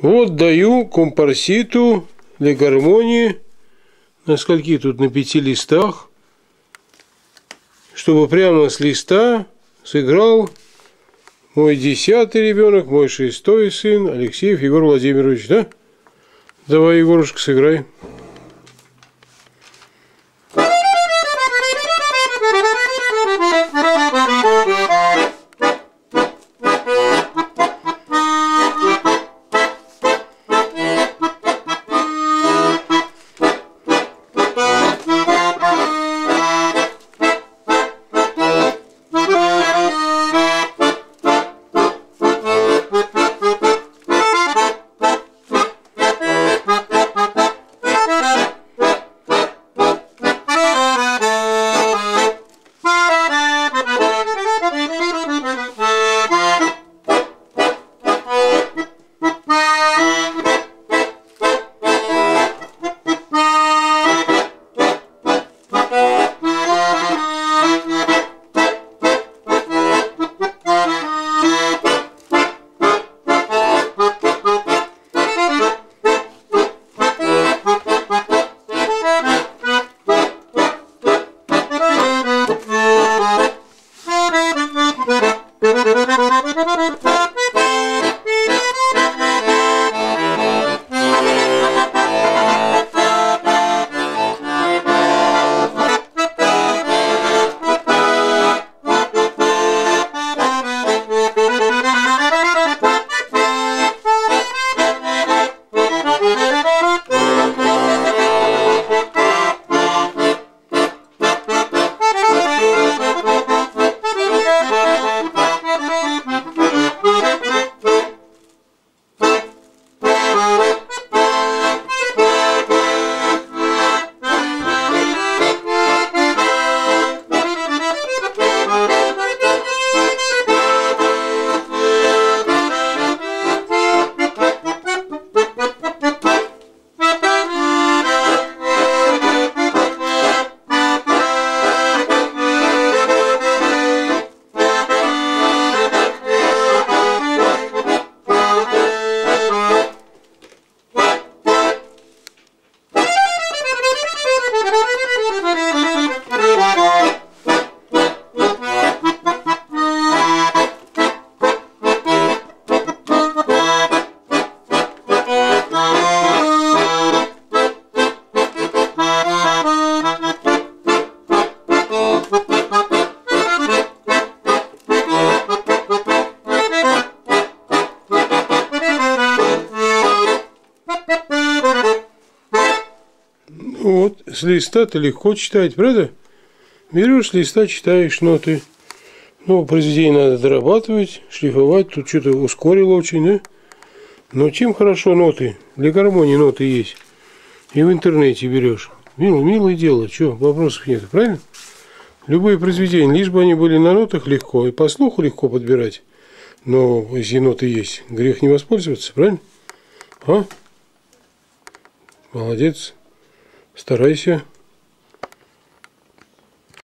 Вот даю компарситу для гармонии. На скольки тут? На 5 листах. Чтобы прямо с листа сыграл мой 10-й ребенок, мой 6-й сын, Алексеев Егор Владимирович, да? Давай, Егорушка, сыграй. Вот, с листа-то легко читать, правда? Берешь с листа, читаешь ноты. Ну, произведение надо дорабатывать, шлифовать. Тут что-то ускорило очень, да? Но чем хорошо ноты? Для гармонии ноты есть. И в интернете берешь. Милое дело, что, вопросов нет, правильно? Любые произведения, лишь бы они были на нотах легко, и по слуху легко подбирать. Но если ноты есть, грех не воспользоваться, правильно? А? Молодец. Старайся.